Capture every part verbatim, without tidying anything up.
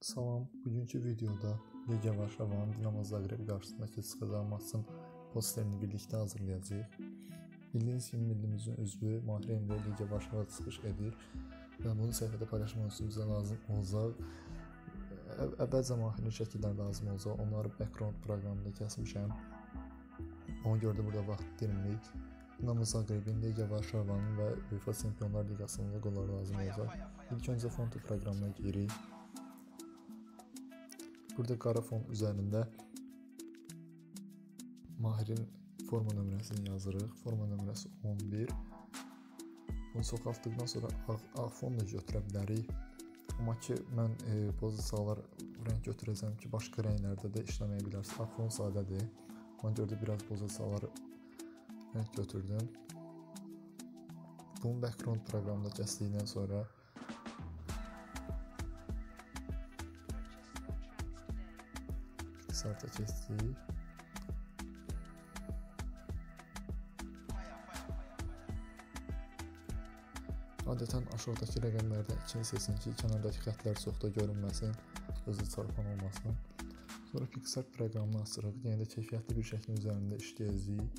Salam, bugünkü videoda Legia Varşavanın Dinamo Zagreb qarşısındakı çıxacağı maçın posterini birlikdə hazırlayacağıq. Bildiyiniz kimi millimizin üzvü Mahir Emre Legia Varşava çıxış edir və bunu səhifədə paylaşmaq üçün bizə lazım olacaq. Əvvəlcə Mahirin şəkilləri lazım olacaq, onları background proqramında kəsmişəm. Ona görə də burada vaxt itirmirik. Dinamo Zagrebin, Legia Varşavanın və UEFA Çempionlar Liqasının loqoları lazım olacaq. İlk öncə font proqramına giririk. Burada qara fon üzərində Mahirin forma nömrəsini yazırıq. Forma nömrəsi on bir. Bunu çoxaltdıqdan sonra ağ, ağ fon da götürə bilərik. Amma ki, mən e, pozisiyalar rəng götürəcəm ki, başqa rənglərdə də işləməyə bilərsiniz. Ağ fon sadədir. Ona görə də biraz pozisiyaları rəng götürdüm. Bunu background proqramında kəsdikdən sonra Sarta kestik. Adətən aşağıdakı rəqəmlərdən ikini seçin ki, kənardakı xətlər çox da görünməsin, hızlı çarpan olmasın. Sonra Pixart proqramını açırıq. Yenə də keyfiyyətli bir şəklin üzərində işləyəcəyik.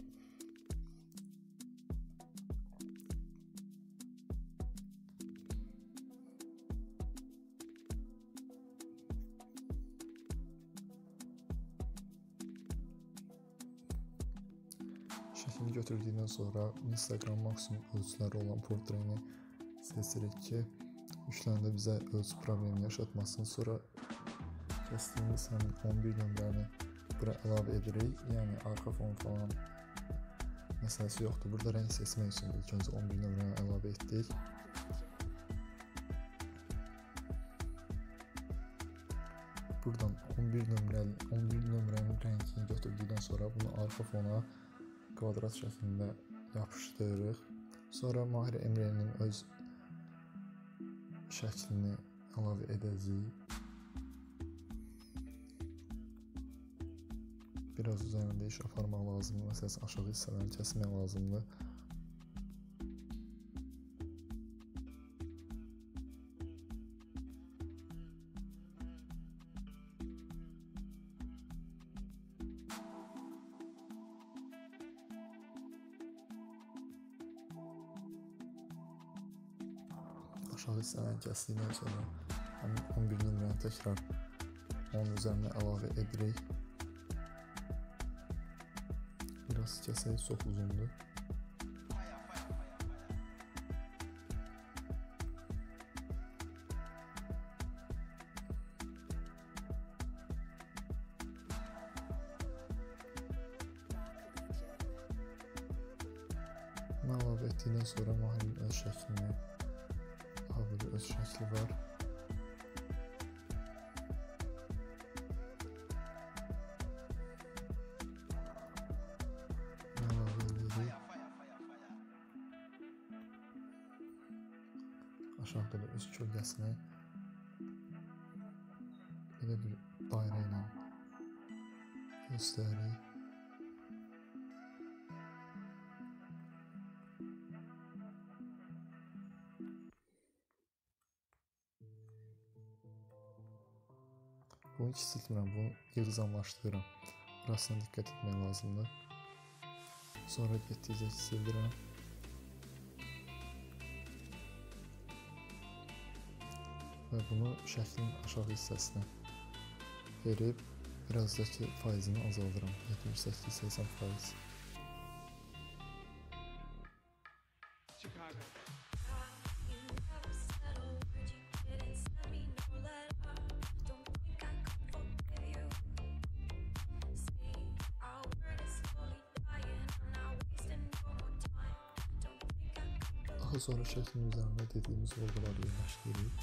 Şəklini götürdükdən sonra Instagram maksimum ölçüləri olan portreni seçirik ki, yükləndə bizə ölçü problemi yaşatmasın. Sonra kəsdiyimiz həmin on bir nömrəni bura əlavə edirik. Yəni arxa fon falan məsələsi yoxdur. Burada rəng seçmək üçün ilk öncə on bir nömrəni əlavə etdik. Buradan on bir nömrəli on bir nömrənin rəngini götürdükdən sonra bunu arxa fona kvadrat şəklində yapışdırırıq. Sonra Mahir Emre'nin öz şəklini əlavə edəcəyik. Biraz üzərində iş aparmaq lazımdır. Məsələn, aşağı hissələrini kəsmək lazımdır. Aşağı hissələrini kəsdikdən sonra həmin on bir nömrəni təkrar onun üzərinə əlavə edirik. Biraz kəsək, çox uzundur. Bunu əlavə etdikdən sonra Mahirin öz şəklini Burada öz şəkli var. Əlavə edirik. Aşağıda da öz kölgəsini belə bir dairə ilə göstəririk. Bunu kiçiltmirəm, bunu yığcamlaşdırıram. Burasına diqqət etmək lazımdır. Sonra getdikcə kiçildirəm. Və bunu şəklin aşağı hissəsinə verib, birazdakı faizini azaldıram. yetmiş səkkiz səksən faiz. Daha sonra şəklin üzərində dediyimiz loqoları yerləşdiririk.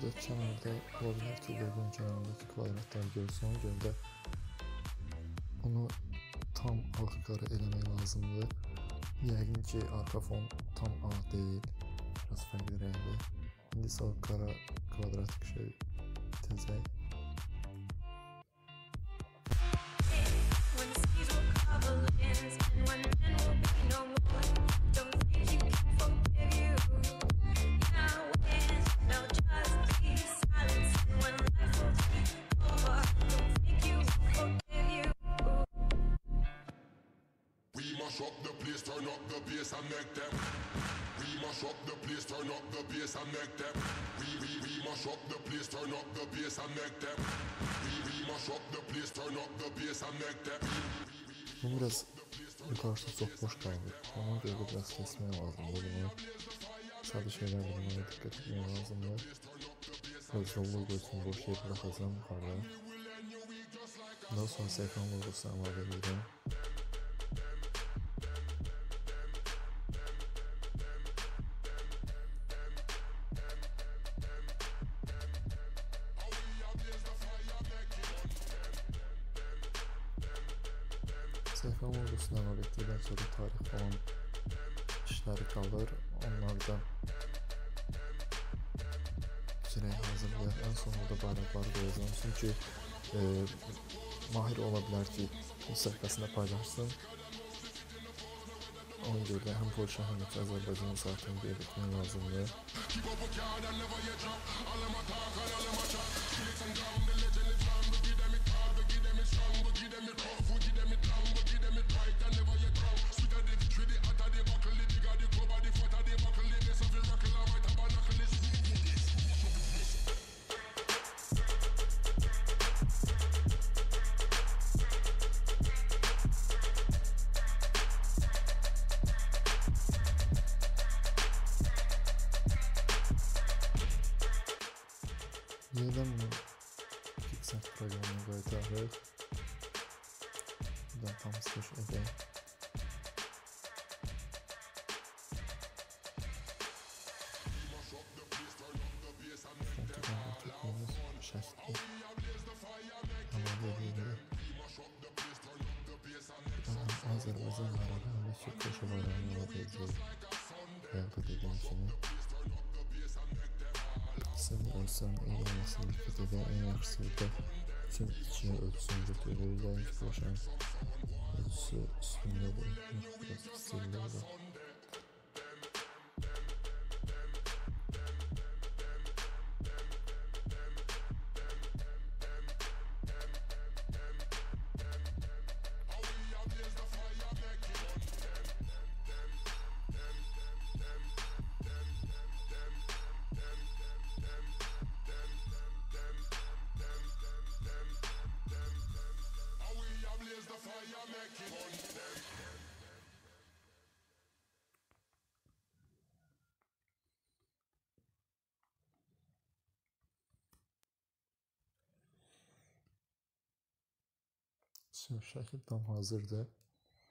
Burada kənarda ola bilər ki, logonun kənarındakı kvadratları görsün. Ona görə də onu tam ağ-qara eləmək lazımdır. Yəqin ki, arka fon tam ağ deyil, biraz fərqli rəngli. İndi isə o qara kvadratik şey bitəcək. Up the place, turn up the bass and make them. We mash up the place, turn up the bass and make them. We we we mash up the place, turn up the bass and make them. We we mash up the place, turn up the bass and make them. Bu biraz yukarısı çok boş kaldı. Ona göre biraz kesmeye lazımdı bunu. Sadə şeylerle bunlara dikkat etmeye lazımdı. Biraz dolu için boş yer bırakacağım yukarıda. Daha sonra sekran vurgusuna əlavə edirəm. Səhifə vurgusuna əlavə etdikdən sonra tarix falan işləri qalır. Onlardan girək hazırlayaq. Ən sonunda bayraqları qoyacağım. Çünki e, Mahir ola bilər ki, bu səhifəsində paylaşsın. Ona görə də həm Polşa, həm də Azərbaycan saatını qeyd etmək lazımdır. Yeniden bunu Pixar programına qaytarıq. Buradan tam sıxış edək. Fontudan götürdüyümüz şəkli əmələ edirik. Azərbaycan bayrağı həm də ki, Polşa bayrağını əlavə edəcək. Bayaqda dediyim kimi. Sizin ölçüsünün eyni olmasını dikkat edin. En yaxşısı burada bütün içine ölçüsünü götürürük. Yani ki Polşanın ölçüsü üstündedir. Biraz stillidir. Şəkil tam hazırdır.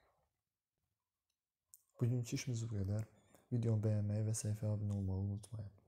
Bugünkü işimiz bu qədər. Videonu bəyənməyi və səhifəyə abunə olmağı unutmayın.